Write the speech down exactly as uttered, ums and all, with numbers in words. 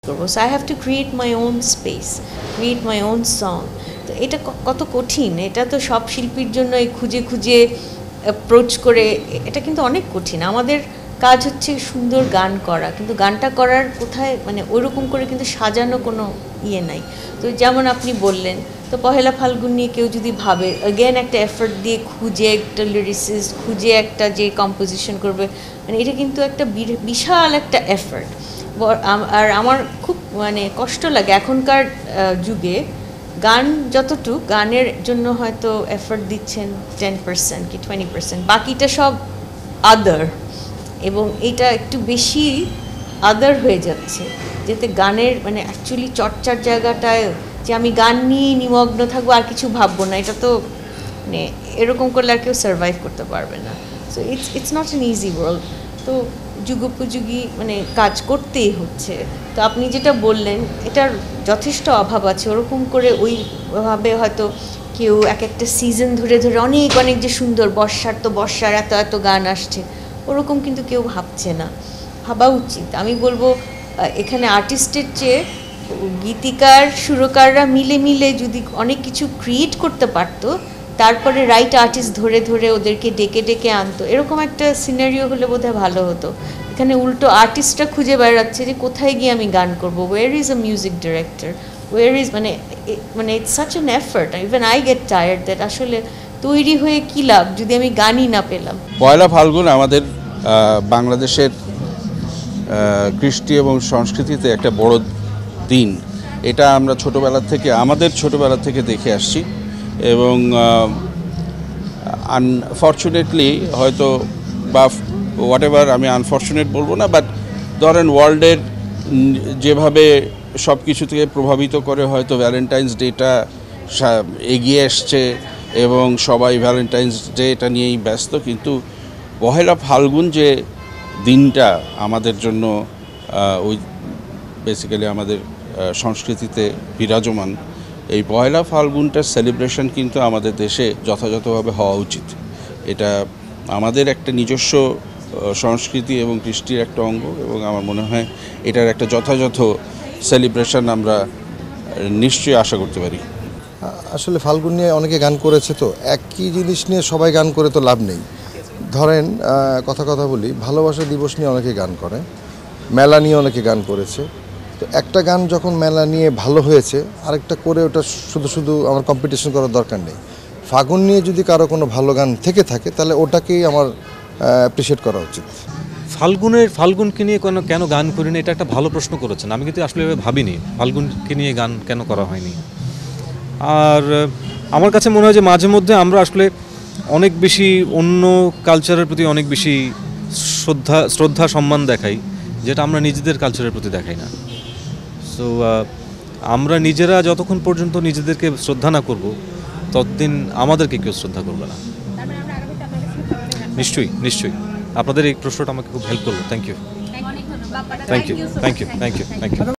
করবো, so I have to create my own space, create my own song. তো এটা কত কঠিন, এটা তো সব শিল্পীর জন্য এই খুঁজে খুঁজে অ্যাপ্রোচ করে এটা কিন্তু অনেক কঠিন। আমাদের কাজ হচ্ছে সুন্দর গান করা, কিন্তু গানটা করার কোথায় মানে ওইরকম করে কিন্তু সাজানো কোনো ইয়ে নাই। তো যেমন আপনি বললেন, তো পহেলা ফাল্গুন নিয়ে কেউ যদি ভাবে অ্যাগেন একটা এফর্ট দিয়ে খুঁজে একটা লিরিসিস্ট খুঁজে একটা যে কম্পোজিশন করবে, মানে এটা কিন্তু একটা বিশাল একটা এফর্ট। আর আমার খুব মানে কষ্ট লাগে এখনকার যুগে গান যতটুক গানের জন্য হয়তো এফর্ট দিচ্ছেন টেন পার্সেন্ট কি টোয়েন্টি পার্সেন্ট, বাকিটা সব আদার, এবং এটা একটু বেশি আদার হয়ে যাচ্ছে, যাতে গানের মানে অ্যাকচুয়ালি চর্চার জায়গাটায় যে আমি গান নিয়ে নিমগ্ন থাকবো আর কিছু ভাববো না, এটা তো মানে এরকম করলে আর কেউ সার্ভাইভ করতে পারবে না। So it's it's not an easy world. তো যুগোপযোগী মানে কাজ করতেই হচ্ছে। তো আপনি যেটা বললেন এটার যথেষ্ট অভাব আছে, ওরকম করে ওইভাবে হয়তো কেউ এক একটা সিজন ধরে ধরে অনেক অনেক যে সুন্দর বর্ষার তো বর্ষার এত এত গান আসছে, ওরকম কিন্তু কেউ ভাবছে না, ভাবা উচিত। আমি বলবো এখানে আর্টিস্টের চেয়ে গীতিকার সুরকাররা মিলে মিলে যদি অনেক কিছু ক্রিয়েট করতে পারতো, তারপরে রাইট আর্টিস্ট ধরে ধরে ওদেরকে ডেকে ডেকে আনতো, এরকম একটা সিনারিও হলে বোধহয় ভালো হতো। এখানে উল্টো আর্টিস্টরা খুঁজে বেড়াচ্ছে যে কোথায় গিয়ে আমি গান করবো, where is a music director, where is মানে মানে it's such an effort, even I get tired that আসলে তৈরি হয়ে কী লাভ যদি আমি গানই না পেলাম। পয়লা ফাল্গুন আমাদের বাংলাদেশের কৃষ্টি এবং সংস্কৃতিতে একটা বড় দিন। এটা আমরা ছোটোবেলা থেকে আমাদের ছোটোবেলা থেকে দেখে আসছি, এবং আনফর্চুনেটলি হয়তো বা হোয়াট এভার, আমি আনফর্চুনেট বলবো না, বাট ধরেন ওয়ার্ল্ডের যেভাবে সব কিছু থেকে প্রভাবিত করে হয়তো ভ্যালেন্টাইন্স ডেটা এগিয়ে এসছে এবং সবাই ভ্যালেন্টাইন্স ডে এটা নিয়েই ব্যস্ত, কিন্তু পহেলা ফাল্গুন যে দিনটা আমাদের জন্য ওই বেসিক্যালি আমাদের সংস্কৃতিতে বিরাজমান, এই পয়লা ফাল্গুনটার সেলিব্রেশন কিন্তু আমাদের দেশে যথাযথভাবে হওয়া উচিত। এটা আমাদের একটা নিজস্ব সংস্কৃতি এবং কৃষ্টির একটা অঙ্গ, এবং আমার মনে হয় এটার একটা যথাযথ সেলিব্রেশন আমরা নিশ্চয়ই আশা করতে পারি। আসলে ফাল্গুন নিয়ে অনেকে গান করেছে, তো একই জিনিস নিয়ে সবাই গান করে তো লাভ নেই। ধরেন কথা কথা বলি, ভালোবাসা দিবস নিয়ে অনেকে গান করে, মেলা নিয়ে অনেকে গান করেছে। তো একটা গান যখন মেলা নিয়ে ভালো হয়েছে, আরেকটা করে ওটা শুধু শুধু আমার কম্পিটিশন করার দরকার নেই। ফাগুন নিয়ে যদি কারো কোনো ভালো গান থেকে থাকে তাহলে ওটাকেই আমার অ্যাপ্রিসিয়েট করা উচিত। ফাল্গুনের ফাল্গুনকে নিয়ে কেন কেন গান করিনি, এটা একটা ভালো প্রশ্ন করেছেন। আমি কিন্তু আসলে ভাবিনি ফাল্গুনকে নিয়ে গান কেন করা হয়নি। আর আমার কাছে মনে হয় যে মাঝে মধ্যে আমরা আসলে অনেক বেশি অন্য কালচারের প্রতি অনেক বেশি শ্রদ্ধা শ্রদ্ধা সম্মান দেখাই, যেটা আমরা নিজেদের কালচারের প্রতি দেখাই না। সো আমরা নিজেরা যতক্ষণ পর্যন্ত নিজেদেরকে শ্রদ্ধা না করব, ততদিন আমাদেরকে কেউ শ্রদ্ধা করবে না। নিশ্চয়ই নিশ্চয়ই আপনাদের এই প্রশ্নটা আমাকে খুব হেল্প করলো। Thank you thank you thank you thank you thank you